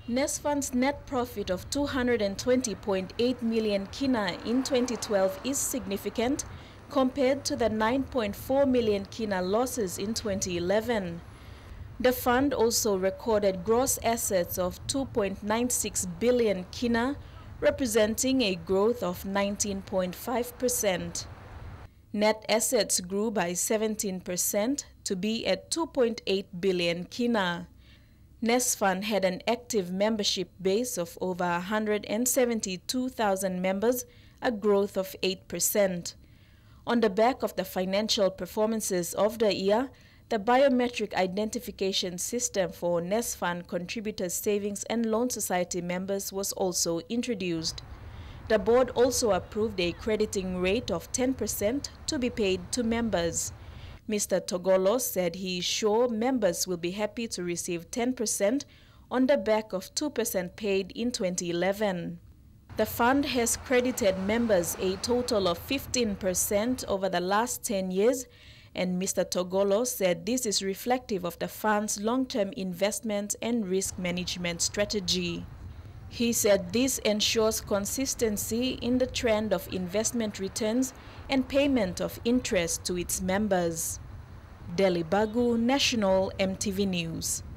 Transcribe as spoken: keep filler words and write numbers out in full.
Nesfund's net profit of two hundred twenty point eight million kina in twenty twelve is significant compared to the nine point four million kina losses in twenty eleven. The fund also recorded gross assets of two point nine six billion kina, representing a growth of nineteen point five percent. Net assets grew by seventeen percent to be at two point eight billion kina. Nesfund had an active membership base of over one hundred seventy-two thousand members, a growth of eight percent. On the back of the financial performances of the year, the biometric identification system for Nesfund Contributors Savings and Loan Society members was also introduced. The board also approved a crediting rate of ten percent to be paid to members. Mister Togolo said he is sure members will be happy to receive ten percent on the back of two percent paid in twenty eleven. The fund has credited members a total of fifteen percent over the last ten years, and Mister Togolo said this is reflective of the fund's long-term investment and risk management strategy. He said this ensures consistency in the trend of investment returns and payment of interest to its members. Delhi Bagu, National M T V News.